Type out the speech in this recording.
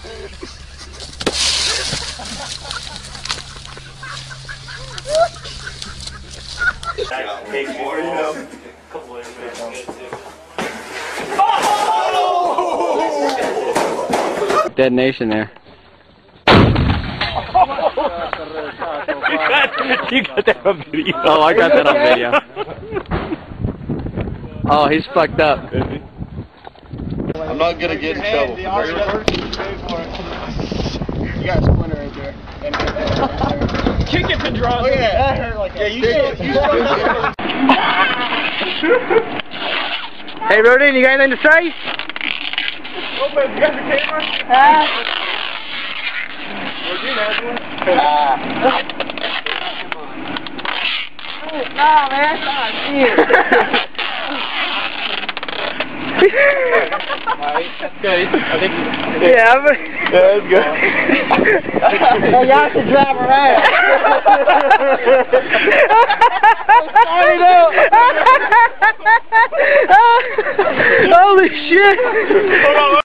Take more, you know. Detonation there. You got that on video. Oh, I got that on video. Oh, he's fucked up. I'm not gonna get in trouble. You got a splinter right there. Kick it, Pedro. Look at that. That hurt like that. Yeah, Hey, Rodin, you got anything to say? Open, you got the camera? Rodin has one. Nah, man. That's good. I think. Yeah, but... That's good. Hey, y'all should drive around. Holy shit!